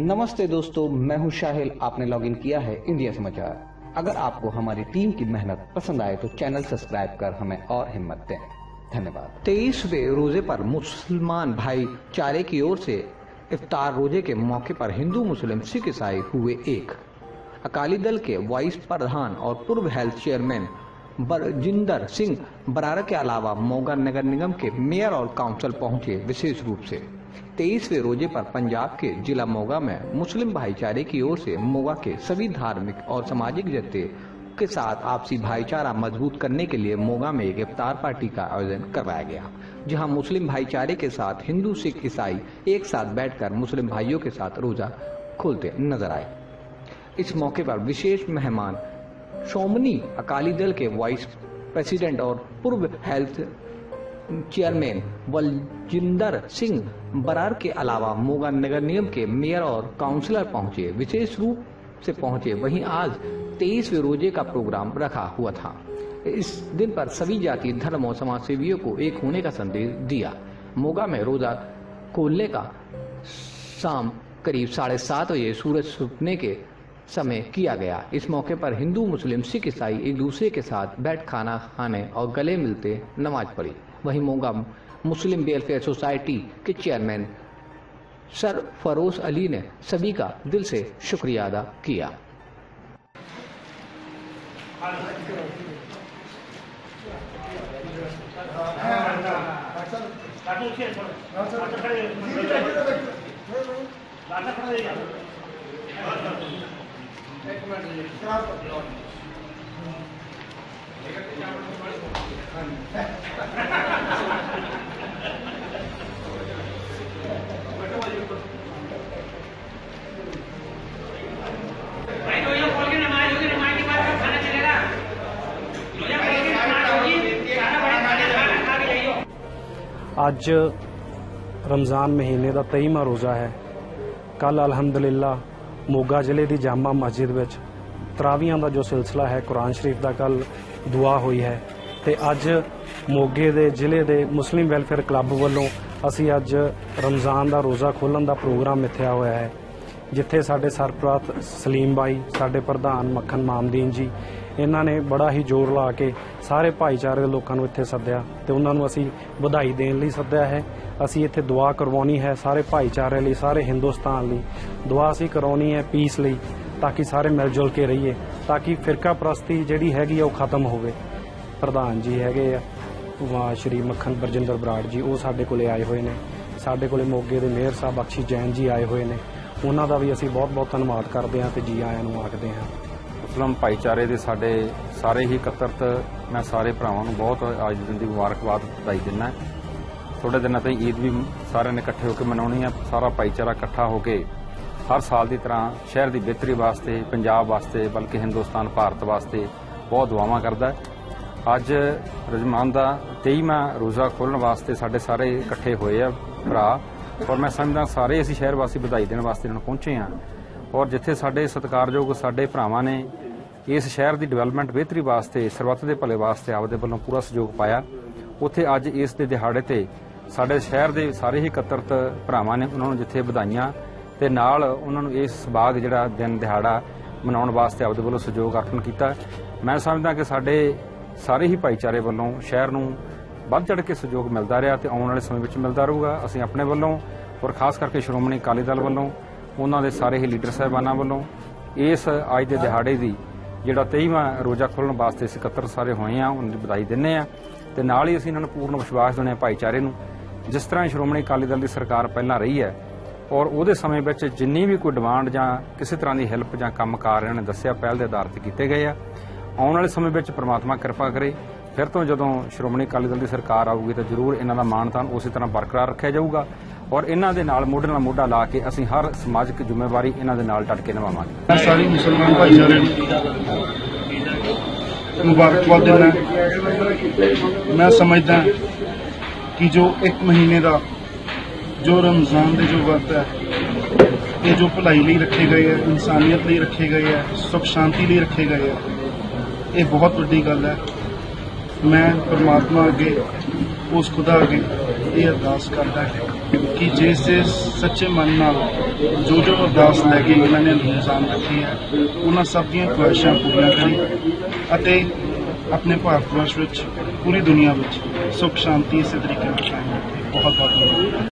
नमस्ते दोस्तों, मैं हूं शाहिल। आपने लॉगिन किया है इंडिया समाचार। अगर आपको हमारी टीम की मेहनत पसंद आए तो चैनल सब्सक्राइब कर हमें और हिम्मत दें। धन्यवाद। 23वें रोजे पर मुसलमान भाईचारे की ओर से इफ्तार रोजे के मौके पर हिंदू, मुस्लिम, सिख, ईसाई हुए एक। अकाली दल के वाइस प्रधान और पूर्व हेल्थ चेयरमैन बरजिंदर सिंह बरार के अलावा मोगा नगर निगम के मेयर और काउंसिल पहुंचे। विशेष रूप से 23वें रोजे पर पंजाब के जिला मोगा में मुस्लिम भाईचारे की ओर से मोगा के सभी धार्मिक और सामाजिक जत्थे के साथ आपसी भाईचारा मजबूत करने के लिए मोगा में एक इफ्तार पार्टी का आयोजन करवाया गया, जहां मुस्लिम भाईचारे के साथ हिंदू, सिख, ईसाई एक साथ बैठकर मुस्लिम भाइयों के साथ रोजा खोलते नजर आए। इस मौके पर विशेष मेहमान श्रोमणी अकाली दल के वाइस प्रेसिडेंट और पूर्व हेल्थ चेयरमैन बलजिंदर सिंह बरार के अलावा मोगा नगर निगम के मेयर और काउंसलर पहुंचे। विशेष रूप से पहुंचे। वहीं आज 23वें रोजे का प्रोग्राम रखा हुआ था। इस दिन पर सभी जाति, धर्म और समाज सेवियों को एक होने का संदेश दिया। मोगा में रोजा खोलने का शाम करीब 7:30 बजे सूरज छुपने के समय किया गया। इस मौके पर हिंदू, मुस्लिम, सिख, ईसाई एक दूसरे के साथ बैठ खाना खाने और गले मिलते नमाज पढ़ी। वहीं मोगा मुस्लिम वेलफेयर सोसाइटी के चेयरमैन सर फरोज अली ने सभी का दिल से शुक्रिया अदा किया। ਅੱਜ रमज़ान महीने का 23वां रोज़ा है। कल अलहमदुलिल्लाह मोगा जिले की जामा मस्जिद विच तरावियां का जो सिलसिला है कुरान शरीफ का कल दुआ हुई है। तो अज मोगे दे जिले दे मुस्लिम वेलफेयर क्लब वालों असी अज रमज़ान का रोज़ा खोलने का प्रोग्राम मिथ्या हुआ है, जिथे साडे सरपरस्त सलीम भाई, साडे प्रधान मक्खन मामदीन जी, इन्हों ने बड़ा ही जोर ला के सारे भाईचारे के लोगों को इत्थे सद्या ते उन्होंने असी बधाई देने लई सद्या है। असी इत्थे दुआ करवानी है सारे भाईचारे लई, सारे हिंदुस्तान लई दुआ असी करवानी है पीस लई, ताकि सारे मिलजुल के रहिए, ताकि फिरका परस्ती जिहड़ी हैगी आ ओह खत्म होवे। प्रधान जी हैगे आ श्री मक्खन बरजिंदर बराड़ जी, वो साडे कोले आए हुए ने। साडे कोले मोगे दे मेयर साहब बख्शी जैन जी आए हुए ने। उन्हां दा भी असी बहुत बहुत धन्नवाद करते हैं ते जी आयां नूं आखदे हैं। मुस्लिम भाईचारे ਦੇ ਸਾਡੇ ਸਾਰੇ ਹੀ ਇਕੱਤਰਤ मैं सारे ਭਰਾਵਾਂ ਨੂੰ ਬਹੁਤ ਅੱਜ ਦਿਨ ਦੀ ਮੁਬਾਰਕਬਾਦ ਵਧਾਈ ਦਿੰਦਾ। ਥੋੜੇ ਦਿਨਾਂ ਤੱਕ ਈਦ ਵੀ ਸਾਰਿਆਂ ਨੇ ਇਕੱਠੇ ਹੋ ਕੇ ਮਨਾਉਣੀ ਹੈ। ਸਾਰਾ ਭਾਈਚਾਰਾ ਇਕੱਠਾ ਹੋ ਕੇ ਹਰ ਸਾਲ ਦੀ ਤਰ੍ਹਾਂ ਸ਼ਹਿਰ ਦੀ ਬਿਹਤਰੀ ਵਾਸਤੇ, ਪੰਜਾਬ ਵਾਸਤੇ, ਬਲਕਿ ਹਿੰਦੁਸਤਾਨ ਭਾਰਤ ਵਾਸਤੇ ਬਹੁਤ ਦੁਆਵਾਂ ਕਰਦਾ। ਅੱਜ ਰਮਜ਼ਾਨ ਦਾ 23ਵਾਂ ਰੋਜ਼ਾ ਖੋਲ੍ਹਣ ਵਾਸਤੇ ਸਾਡੇ ਸਾਰੇ ਇਕੱਠੇ ਹੋਏ ਆ ਭਰਾ, ਔਰ ਮੈਂ ਸਮਝਦਾ ਸਾਰੇ ਅਸੀਂ ਸ਼ਹਿਰ ਵਾਸੀ ਵਧਾਈ ਦੇਣ ਵਾਸਤੇ ਇਹਨਾਂ ਨੂੰ ਪਹੁੰਚੇ ਹਾਂ। ਔਰ ਜਿੱਥੇ ਸਾਡੇ ਸਤਿਕਾਰਯੋਗ ਸਾਡੇ ਭਰਾਵਾਂ ਨੇ ਇਸ ਸ਼ਹਿਰ ਦੀ ਡਿਵੈਲਪਮੈਂਟ ਬਿਹਤਰੀ ਵਾਸਤੇ, ਸਰਬੱਤ ਦੇ ਭਲੇ ਵਾਸਤੇ ਆਪਦੇ ਵੱਲੋਂ ਪੂਰਾ ਸਹਿਯੋਗ ਪਾਇਆ, ਉੱਥੇ ਅੱਜ ਇਸ ਦੇ ਦਿਹਾੜੇ ਤੇ ਸਾਡੇ ਸ਼ਹਿਰ ਦੇ ਸਾਰੇ ਹੀ ਇਕੱਤਰਤ ਭਰਾਵਾਂ ਨੇ ਉਹਨਾਂ ਨੂੰ ਜਿੱਥੇ ਵਧਾਈਆਂ ਤੇ ਨਾਲ ਉਹਨਾਂ ਨੂੰ ਇਸ ਬਾਗ ਜਿਹੜਾ ਦਿਨ ਦਿਹਾੜਾ ਮਨਾਉਣ ਵਾਸਤੇ ਆਪਦੇ ਵੱਲੋਂ ਸਹਿਯੋਗ ਅਰਪਣ ਕੀਤਾ। ਮੈਂ ਸਮਝਦਾ ਕਿ ਸਾਡੇ ਸਾਰੇ ਹੀ ਭਾਈਚਾਰੇ ਵੱਲੋਂ ਸ਼ਹਿਰ ਨੂੰ ਵੱਧ ਚੜ੍ਹ ਕੇ ਸਹਿਯੋਗ ਮਿਲਦਾ ਰਿਹਾ ਤੇ ਆਉਣ ਵਾਲੇ ਸਮੇਂ ਵਿੱਚ ਮਿਲਦਾ ਰਹੂਗਾ। ਅਸੀਂ ਆਪਣੇ ਵੱਲੋਂ ਔਰ ਖਾਸ ਕਰਕੇ ਸ਼੍ਰੋਮਣੀ ਅਕਾਲੀ ਦਲ ਵੱਲੋਂ, ਉਹਨਾਂ ਦੇ ਸਾਰੇ ਹੀ ਲੀਡਰ ਸਾਹਿਬਾਨਾਂ ਵੱਲੋਂ ਇਸ ਅੱਜ ਦੇ ਦਿਹਾੜੇ ਦੀ ਜਿਹੜਾ 23ਵਾਂ ਰੋਜ਼ਾ ਖੋਲ੍ਹਣ ਵਾਸਤੇ ਅਸੀਂ ਇਕੱਤਰ ਸਾਰੇ ਹੋਏ ਆ, ਉਹਨਾਂ ਦੀ ਵਧਾਈ ਦਿੰਦੇ ਆ ਤੇ ਨਾਲ ਹੀ ਅਸੀਂ ਇਹਨਾਂ ਨੂੰ ਪੂਰਨ ਵਿਸ਼ਵਾਸ ਦਿੰਦੇ ਆ ਭਾਈਚਾਰੇ ਨੂੰ, ਜਿਸ ਤਰ੍ਹਾਂ ਸ਼੍ਰੋਮਣੀ ਅਕਾਲੀ ਦਲ ਦੀ ਸਰਕਾਰ ਪਹਿਲਾਂ ਰਹੀ ਹੈ ਔਰ ਉਹਦੇ ਸਮੇਂ ਵਿੱਚ ਜਿੰਨੀ ਵੀ ਕੋਈ ਡਿਮਾਂਡ ਜਾਂ ਕਿਸੇ ਤਰ੍ਹਾਂ ਦੀ ਹੈਲਪ ਜਾਂ ਕੰਮਕਾਰ ਇਹਨਾਂ ਨੇ ਦੱਸਿਆ ਪਹਿਲ ਦੇ ਆਧਾਰ ਤੇ ਕੀਤੇ ਗਏ ਆ। ਆਉਣ ਵਾਲੇ ਸਮੇਂ ਵਿੱਚ ਪ੍ਰਮਾਤਮਾ ਕਿਰਪਾ ਕਰੇ, ਫਿਰ ਤੋਂ ਜਦੋਂ ਸ਼੍ਰੋਮਣੀ ਅਕਾਲੀ ਦਲ ਦੀ ਸਰਕਾਰ ਆਊਗੀ ਤਾਂ ਜ਼ਰੂਰ ਇਹਨਾਂ ਦਾ ਮਾਣ ਤਾਣ ਉਸੇ ਤਰ੍ਹਾਂ ਬਰਕਰਾਰ ਰੱਖਿਆ ਜਾਊਗਾ ਔਰ ਇਹਨਾਂ ਦੇ ਨਾਲ ਮੋਢੇ ਨਾਲ ਮੋਢਾ ਲਾ ਕੇ ਅਸੀਂ ਹਰ ਸਮਾਜਿਕ ਜ਼ਿੰਮੇਵਾਰੀ ਇਹਨਾਂ ਦੇ ਨਾਲ ਡਟ ਕੇ ਨਿਭਾਵਾਂਗੇ। सारी मुसलमान भाईचारे मुबारकबाद देना। मैं समझदा कि जो एक महीने का जो रमजान के जो वर्त है ये जो भलाई लिए रखे गए है, इंसानियत लिए रखे गए है, सुख शांति लिए रखे गए है, ये बहुत बड़ी गल है। मैं परमात्मा अगे उस खुदा अगे ये अरदास करता है कि जिस सच्चे मन नाल जो जो अरदास लैके इन्होंने रमजान रखी है उन्होंने सब दी ख्वाहिशां पूरियां करी अते अपने भारत वर्ष विच पूरी दुनिया विच सुख शांति इस तरीके नाल कायम रखे। बहुत बहुत धन्यवाद।